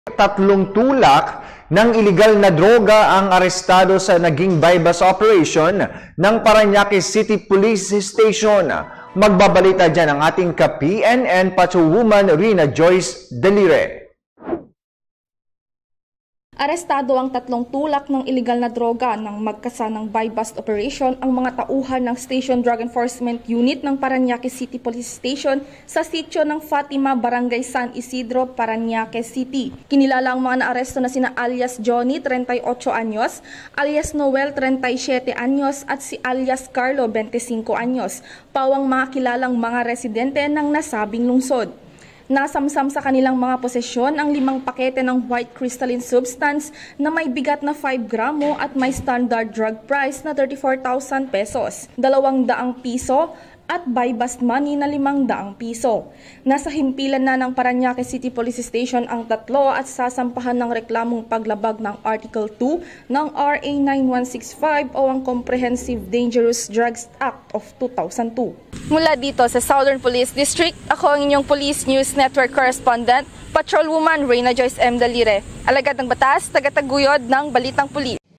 Tatlong tulak ng iligal na droga ang arestado sa naging bypass operation ng Parañaque City Police Station. Magbabalita dyan ang ating ka-PNN Patrolwoman Rina Joyce Delire. Arestado ang tatlong tulak ng iligal na droga ng magkasanang buy-bust operation ang mga tauhan ng Station Drug Enforcement Unit ng Parañaque City Police Station sa sitio ng Fatima, Barangay San Isidro, Parañaque City. Kinilala ang mga naaresto na sina alias Johnny, 38 anyos, alias Noel, 37 anyos at si alias Carlo, 25 anyos, pawang mga kilalang mga residente ng nasabing lungsod. Nasamsam sa kanilang mga posesyon ang 5 pakete ng white crystalline substance na may bigat na 5 gramo at may standard drug price na 34,000 pesos, 200 piso at buy-bust money na 500 piso. Nasa himpilan na ng Parañaque City Police Station ang tatlo at sasampahan ng reklamong paglabag ng Article 2 ng RA 9165 o ang Comprehensive Dangerous Drugs Act of 2002. Mula dito sa Southern Police District, ako ang inyong Police News Network Correspondent, Patrolwoman Rina Joyce M. Delire. Alagad ng batas, tagataguyod ng Balitang Pulis.